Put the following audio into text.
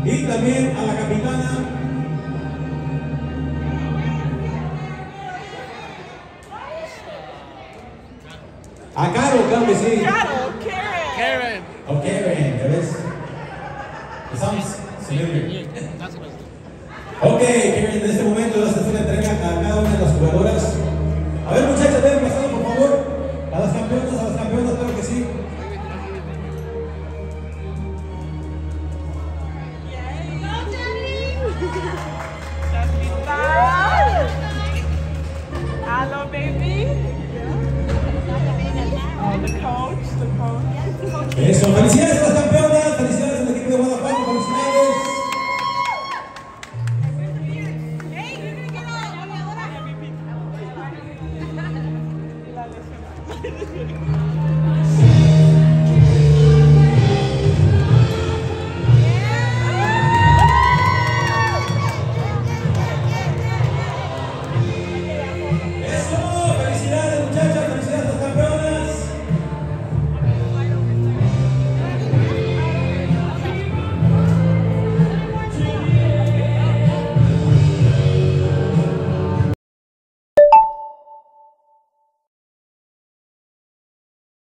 Y también a la capitana. A Caro, claro que sí. Caro, Karen. O Karen, ¿ya ves? Estamos familiar. Ok, Karen, en este momento vas a hacer la entrega a cada una de las jugadoras. A ver, muchachas, ven pasando, por favor. A las campeonas, claro que sí. Hello, baby. Oh, the coach. Eso, felicidades a las campeonas.